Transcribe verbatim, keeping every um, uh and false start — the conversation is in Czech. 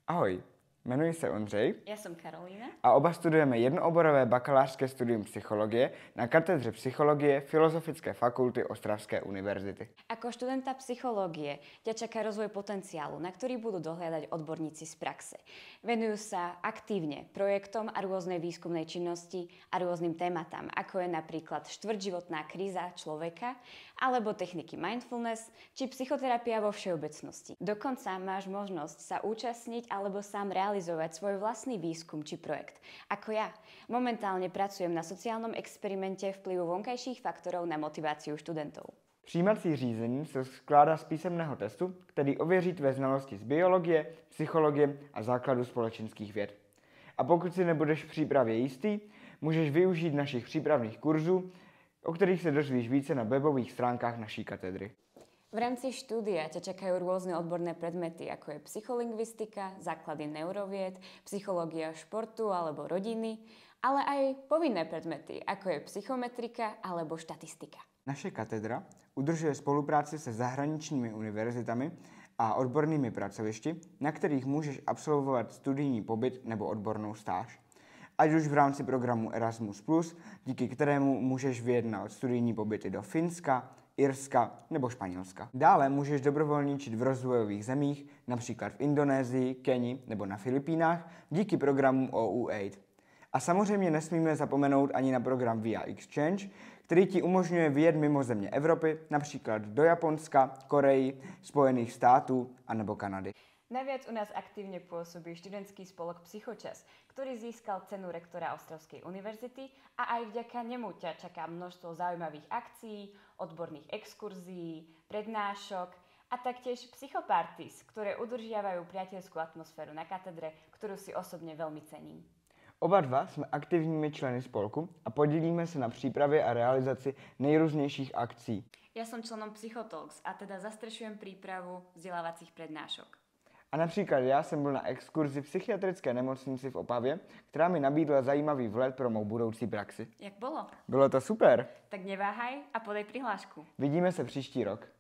Ahoj, jmenuji se Ondřej. Já jsem Karolína. A oba studujeme jednooborové bakalářské studium psychologie na katedře psychologie Filozofické fakulty Ostravské univerzity. Ako študenta psychológie ťa čaká rozvoj potenciálu, na ktorý budú dohliadať odborníci z praxe. Venujú sa aktívne projektom a rôznej výskumnej činnosti a rôznym tématám, ako je napríklad štvrťživotná kríza človeka, alebo techniky mindfulness, či psychoterapia vo všeobecnosti. Dokonca máš možnosť sa účastniť alebo sám realizovať svoj vlastný výskum či projekt. Ako ja. Momentálne pracujem na sociálnom experimente vplyvu vonkajších faktorov na motiváciu študentov. Přijímací řízení se skládá z písemného testu, který ověří tvé znalosti z biologie, psychologie a základu společenských věd. A pokud si nebudeš v přípravě jistý, můžeš využít našich přípravných kurzů, o kterých se dozvíš více na webových stránkách naší katedry. V rámci štúdia ťa čakajú rôzne odborné predmety, ako je psycholingvistika, základy neurovied, psychológia športu alebo rodiny, ale aj povinné predmety, ako je psychometrika alebo štatistika. Naše katedra udržuje spolupráci se zahraničními univerzitami a odbornými pracovišti, na kterých můžeš absolvovat studijní pobyt nebo odbornou stáž. Ať už v rámci programu Erasmus plus, díky kterému můžeš vyjednat studijní pobyty do Finska, Irska nebo Španělska. Dále můžeš dobrovolničit v rozvojových zemích, například v Indonésii, Keni nebo na Filipínách, díky programu O U aid. A samozřejmě nesmíme zapomenout ani na program Via Exchange, který ti umožňuje vyjet mimo země Evropy, například do Japonska, Koreji, Spojených států a nebo Kanady. Naviac u nás aktívne pôsobí študentský spolok Psychočas, ktorý získal cenu rektora Ostravskej univerzity a aj vďaka nemu ťa čaká množstvo zaujímavých akcií, odborných exkurzií, prednášok a taktiež psychoparties, ktoré udržiavajú priateľskú atmosféru na katedre, ktorú si osobne veľmi cením. Oba dva jsme aktivními členy spolku a podílíme se na přípravě a realizaci nejrůznějších akcí. Ja som členom Psychotalks a teda zastrešujem prípravu vzdelávacích prednášok. A například já jsem byl na exkurzi psychiatrické nemocnici v Opavě, která mi nabídla zajímavý vhled pro mou budoucí praxi. Jak bolo? Bylo to super. Tak neváhaj a podej prihlášku. Vidíme se příští rok.